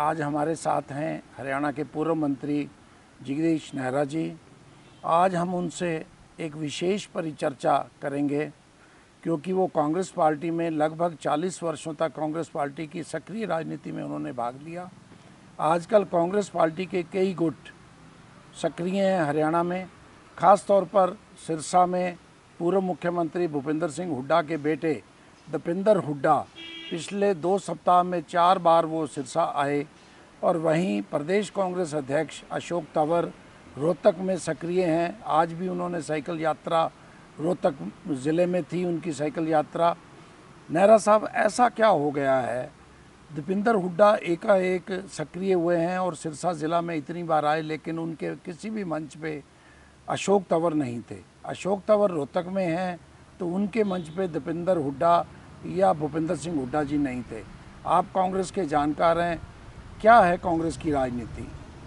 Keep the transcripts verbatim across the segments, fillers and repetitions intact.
आज हमारे साथ हैं हरियाणा के पूर्व मंत्री जगदीश नेहरा जी। आज हम उनसे एक विशेष परिचर्चा करेंगे क्योंकि वो कांग्रेस पार्टी में लगभग चालीस वर्षों तक कांग्रेस पार्टी की सक्रिय राजनीति में उन्होंने भाग लिया। आजकल कांग्रेस पार्टी के कई गुट सक्रिय हैं हरियाणा में, ख़ास तौर पर सिरसा में पूर्व मुख्यमंत्री भूपेंद्र सिंह हुड्डा के बेटे दीपेंद्र हुड्डा पिछले दो सप्ताह में चार बार वो सिरसा आए। और वहीं प्रदेश कांग्रेस अध्यक्ष अशोक तंवर रोहतक में सक्रिय हैं। आज भी उन्होंने साइकिल यात्रा, रोहतक ज़िले में थी उनकी साइकिल यात्रा। नेहरा साहब, ऐसा क्या हो गया है, दीपेंद्र हुड्डा एकाएक सक्रिय हुए हैं और सिरसा ज़िला में इतनी बार आए, लेकिन उनके किसी भी मंच पे अशोक तंवर नहीं थे। अशोक तंवर रोहतक में हैं तो उनके मंच पे दीपेंद्र हुड्डा या भूपेंद्र सिंह हुड्डा जी नहीं थे। आप कांग्रेस के जानकार हैं, क्या है कांग्रेस की राजनीति?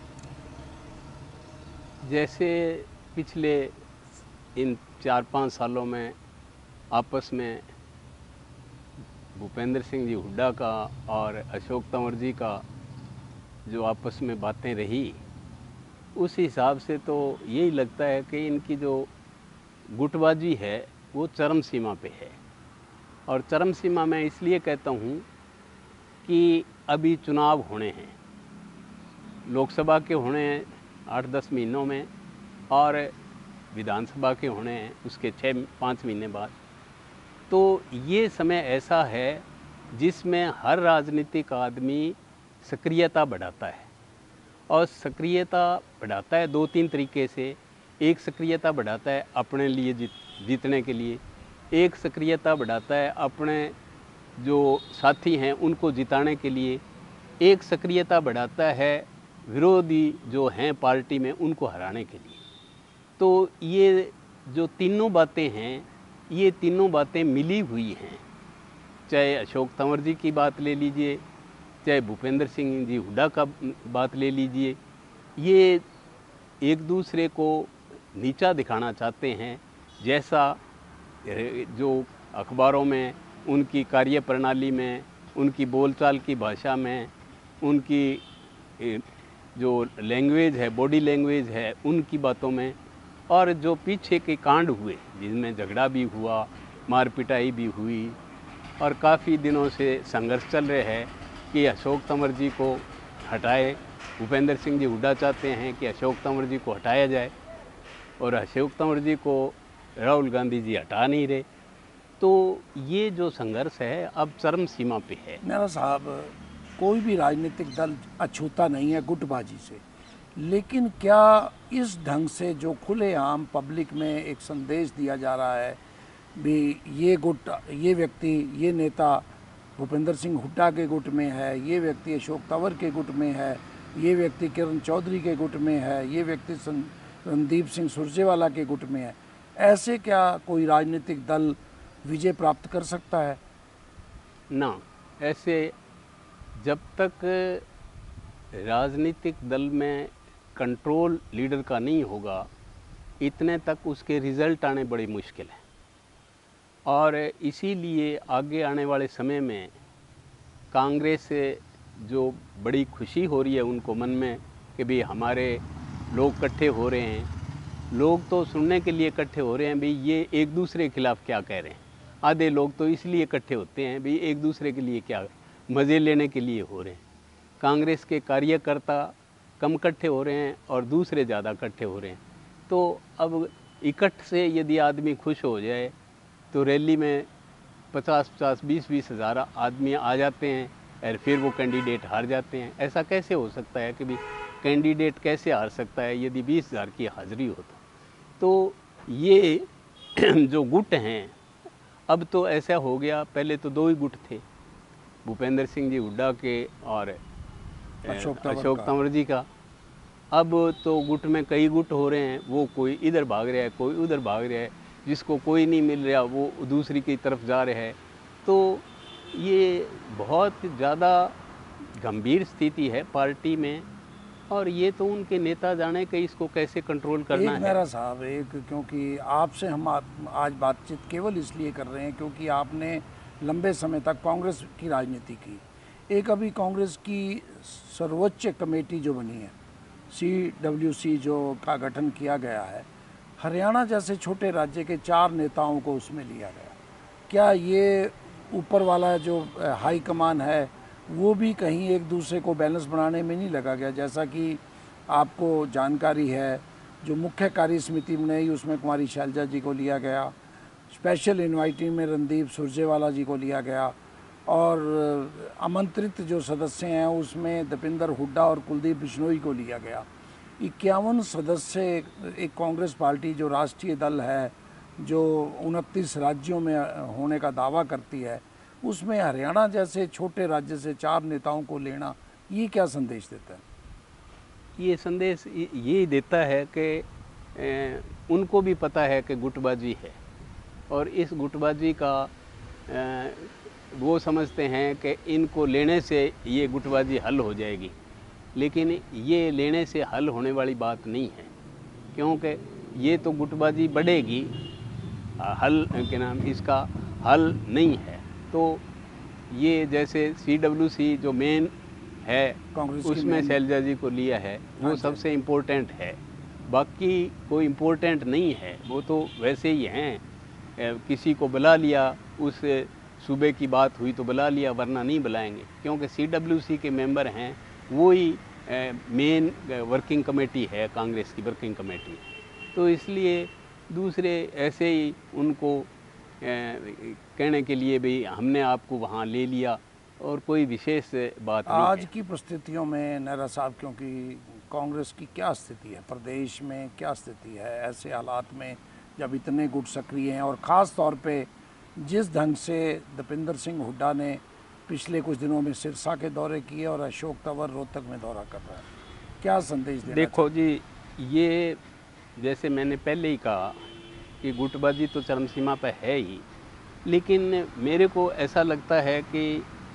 जैसे पिछले इन चार पाँच सालों में आपस में भूपेंद्र सिंह जी हुड्डा का और अशोक तंवर जी का जो आपस में बातें रही, उस हिसाब से तो यही लगता है कि इनकी जो गुटबाजी है वो चरम सीमा पे है। और चरम सीमा मैं इसलिए कहता हूँ कि अभी चुनाव होने हैं, लोकसभा के होने हैं आठ दस महीनों में और विधानसभा के होने हैं उसके छः पाँच महीने बाद। तो ये समय ऐसा है जिसमें हर राजनीतिक आदमी सक्रियता बढ़ाता है, और सक्रियता बढ़ाता है दो तीन तरीके से। एक सक्रियता बढ़ाता है अपने लिए जीत जीतने के लिए, एक सक्रियता बढ़ाता है अपने जो साथी हैं उनको जिताने के लिए, एक सक्रियता बढ़ाता है विरोधी जो हैं पार्टी में उनको हराने के लिए। तो ये जो तीनों बातें हैं, ये तीनों बातें मिली हुई हैं। चाहे अशोक तंवर जी की बात ले लीजिए, चाहे भूपेंद्र सिंह जी हुड्डा का बात ले लीजिए, ये एक दूसरे को नीचा दिखाना चाहते हैं। जैसा जो अखबारों में, उनकी कार्यप्रणाली में, उनकी बोलचाल की भाषा में, उनकी जो लैंग्वेज है, बॉडी लैंग्वेज है, उनकी बातों में, और जो पीछे के कांड हुए जिनमें झगड़ा भी हुआ, मार पिटाई भी हुई, और काफ़ी दिनों से संघर्ष चल रहे हैं कि अशोक तंवर जी को हटाए। भूपेंद्र सिंह जी हुड्डा चाहते हैं कि अशोक तंवर जी को हटाया जाए, और अशोक तंवर जी को राहुल गांधी जी हटा नहीं रहे। तो ये जो संघर्ष है अब चरम सीमा पे है। नेहरा साहब, कोई भी राजनीतिक दल अछूता नहीं है गुटबाजी से, लेकिन क्या इस ढंग से जो खुलेआम पब्लिक में एक संदेश दिया जा रहा है भी ये गुट, ये व्यक्ति, ये नेता भूपेंद्र सिंह हुड्डा के गुट में है, ये व्यक्ति अशोक तंवर के गुट में है, ये व्यक्ति किरण चौधरी के गुट में है, ये व्यक्ति रणदीप सिंह सुरजेवाला के गुट में है, ऐसे क्या कोई राजनीतिक दल विजय प्राप्त कर सकता है? ना, ऐसे जब तक राजनीतिक दल में कंट्रोल लीडर का नहीं होगा, इतने तक उसके रिज़ल्ट आने बड़ी मुश्किल है। और इसीलिए आगे आने वाले समय में कांग्रेस से जो बड़ी खुशी हो रही है उनको मन में कि भाई हमारे लोग इकट्ठे हो रहे हैं। लोग तो सुनने के लिए इकट्ठे हो रहे हैं भाई ये एक दूसरे के खिलाफ क्या कह रहे हैं। आधे लोग तो इसलिए इकट्ठे होते हैं भाई एक दूसरे के लिए क्या, मज़े लेने के लिए हो रहे हैं। कांग्रेस के कार्यकर्ता कम इकट्ठे हो रहे हैं और दूसरे ज़्यादा इकट्ठे हो रहे हैं। तो अब इकट्ठ से यदि आदमी खुश हो जाए तो रैली में पचास पचास बीस बीस हज़ार आदमी आ जाते हैं और फिर वो कैंडिडेट हार जाते हैं। ऐसा कैसे हो सकता है कि भाई कैंडिडेट कैसे हार सकता है यदि बीस हज़ार की हाज़िरी हो तो। तो ये जो गुट हैं, अब तो ऐसा हो गया, पहले तो दो ही गुट थे, भूपेंद्र सिंह जी हुड्डा के और अशोक तंवर जी का। अब तो गुट में कई गुट हो रहे हैं, वो कोई इधर भाग रहा है, कोई उधर भाग रहा है, जिसको कोई नहीं मिल रहा वो दूसरी की तरफ जा रहा है। तो ये बहुत ज़्यादा गंभीर स्थिति है पार्टी में, और ये तो उनके नेता जाने कि इसको कैसे कंट्रोल करना है। मेरा साहब, एक क्योंकि आपसे हम आज बातचीत केवल इसलिए कर रहे हैं क्योंकि आपने लंबे समय तक कांग्रेस की राजनीति की, एक अभी कांग्रेस की सर्वोच्च कमेटी जो बनी है, सी डब्ल्यू सी जो का गठन किया गया है, हरियाणा जैसे छोटे राज्य के चार नेताओं को उसमें लिया गया। क्या ये ऊपर वाला जो हाई कमान है वो भी कहीं एक दूसरे को बैलेंस बनाने में नहीं लगा गया? जैसा कि आपको जानकारी है, जो मुख्य कार्य समिति बनाई उसमें कुमारी शैलजा जी को लिया गया, स्पेशल इन्वाइटिंग में रणदीप सुरजेवाला जी को लिया गया, और आमंत्रित जो सदस्य हैं उसमें दीपेंद्र हुड्डा और कुलदीप बिश्नोई को लिया गया। इक्यावन सदस्य एक कांग्रेस पार्टी जो राष्ट्रीय दल है, जो उनतीस राज्यों में होने का दावा करती है, उसमें हरियाणा जैसे छोटे राज्य से चार नेताओं को लेना, ये क्या संदेश देता है? ये संदेश ये देता है कि उनको भी पता है कि गुटबाजी है, और इस गुटबाजी का ए, वो समझते हैं कि इनको लेने से ये गुटबाजी हल हो जाएगी, लेकिन ये लेने से हल होने वाली बात नहीं है, क्योंकि ये तो गुटबाजी बढ़ेगी, हल के नाम इसका हल नहीं है। तो ये जैसे सी डब्ल्यू सी जो मेन है उसमें शैलजा जी को लिया है, वो सबसे इम्पोर्टेंट है, बाकी कोई इम्पोर्टेंट नहीं है। वो तो वैसे ही हैं, किसी को बुला लिया, उस सूबे की बात हुई तो बुला लिया, वरना नहीं बुलाएंगे, क्योंकि सी डब्ल्यू सी के मेंबर हैं, वो ही मेन वर्किंग कमेटी है, कांग्रेस की वर्किंग कमेटी। तो इसलिए दूसरे ऐसे ही उनको कहने के लिए भी हमने आपको वहाँ ले लिया, और कोई विशेष बात नहीं आज है। की परिस्थितियों में नेहरा साहब, क्योंकि कांग्रेस की क्या स्थिति है, प्रदेश में क्या स्थिति है ऐसे हालात में जब इतने गुट सक्रिय हैं, और ख़ास तौर पे जिस ढंग से दीपेंद्र सिंह हुड्डा ने पिछले कुछ दिनों में सिरसा के दौरे किए और अशोक तंवर रोहतक में दौरा कर रहा है, क्या संदेश देना? देखो जी, ये जैसे मैंने पहले ही कहा कि गुटबाजी तो चरम सीमा पर है ही, लेकिन मेरे को ऐसा लगता है कि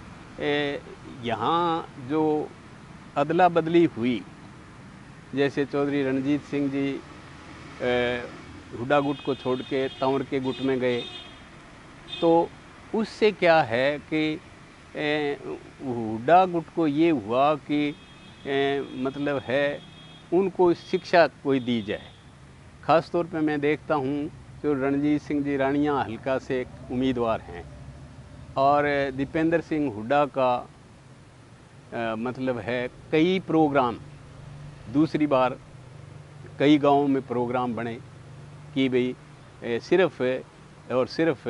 यहाँ जो अदला बदली हुई, जैसे चौधरी रणजीत सिंह जी हुड्डा गुट को छोड़ के तंवर के गुट में गए, तो उससे क्या है कि हुड्डा गुट को ये हुआ कि ए, मतलब है उनको शिक्षा कोई दी जाए। ख़ास तौर पे मैं देखता हूँ जो रणजीत सिंह जी रानियाँ हल्का से उम्मीदवार हैं, और दीपेंद्र सिंह हुड्डा का आ, मतलब है कई प्रोग्राम, दूसरी बार कई गांवों में प्रोग्राम बने कि भाई सिर्फ और सिर्फ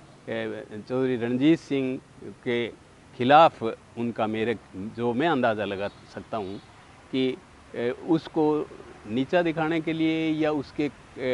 चौधरी रणजीत सिंह के खिलाफ उनका, मेरे जो मैं अंदाज़ा लगा सकता हूँ कि उसको नीचा दिखाने के लिए या उसके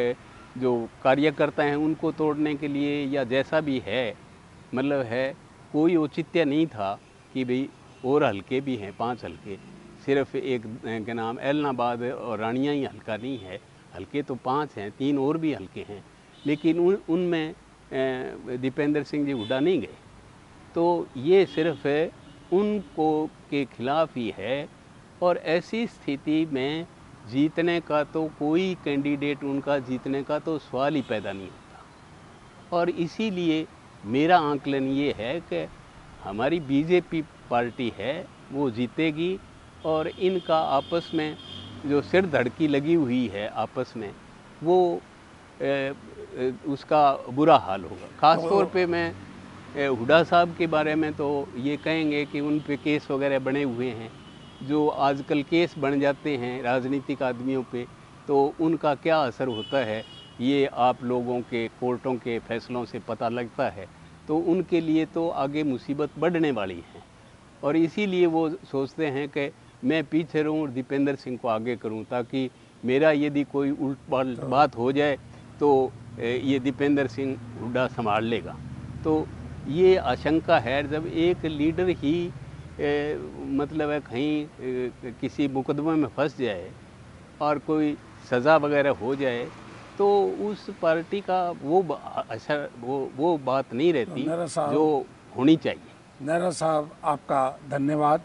जो कार्यकर्ता हैं उनको तोड़ने के लिए या जैसा भी है, मतलब है कोई औचित्य नहीं था कि भाई और हल्के भी हैं, पांच हल्के, सिर्फ एक के नाम एलनाबाद और रानियाँ ही हल्का नहीं है, हल्के तो पांच हैं, तीन और भी हल्के हैं, लेकिन उन उनमें दीपेंद्र सिंह जी हुड्डा नहीं गए। तो ये सिर्फ उनको के खिलाफ ही है, और ऐसी स्थिति में जीतने का तो कोई कैंडिडेट उनका जीतने का तो सवाल ही पैदा नहीं होता। और इसीलिए मेरा आंकलन ये है कि हमारी बीजेपी पार्टी है वो जीतेगी, और इनका आपस में जो सिर धड़की लगी हुई है आपस में, वो ए, ए, उसका बुरा हाल होगा। ख़ास तौर पे मैं हुड्डा साहब के बारे में तो ये कहेंगे कि उन पे केस वगैरह बने हुए हैं, जो आजकल केस बन जाते हैं राजनीतिक आदमियों पे, तो उनका क्या असर होता है ये आप लोगों के कोर्टों के फैसलों से पता लगता है। तो उनके लिए तो आगे मुसीबत बढ़ने वाली है, और इसीलिए वो सोचते हैं कि मैं पीछे रहूं और दीपेंद्र सिंह को आगे करूं, ताकि मेरा यदि कोई उल्ट पलट बात हो जाए तो ये दीपेंद्र सिंह हुड्डा संभाल लेगा। तो ये आशंका है, जब एक लीडर ही ए, मतलब है कहीं ए, किसी मुकदमे में फंस जाए और कोई सज़ा वगैरह हो जाए, तो उस पार्टी का वो असर वो वो बात नहीं रहती जो होनी चाहिए। नेहरा साहब, आपका धन्यवाद।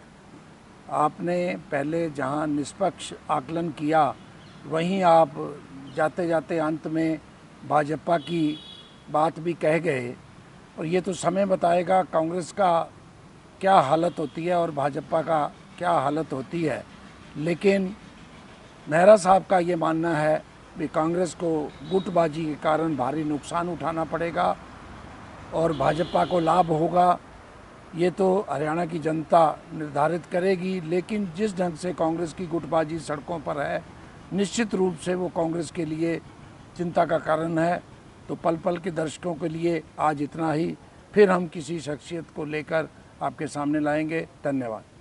आपने पहले जहां निष्पक्ष आकलन किया, वहीं आप जाते जाते अंत में भाजपा की बात भी कह गए, और ये तो समय बताएगा कांग्रेस का क्या हालत होती है और भाजपा का क्या हालत होती है। लेकिन नेहरा साहब का ये मानना है कि कांग्रेस को गुटबाजी के कारण भारी नुकसान उठाना पड़ेगा और भाजपा को लाभ होगा, ये तो हरियाणा की जनता निर्धारित करेगी। लेकिन जिस ढंग से कांग्रेस की गुटबाजी सड़कों पर है, निश्चित रूप से वो कांग्रेस के लिए चिंता का कारण है। तो पल पल के दर्शकों के लिए आज इतना ही, फिर हम किसी शख्सियत को लेकर आपके सामने लाएंगे। धन्यवाद।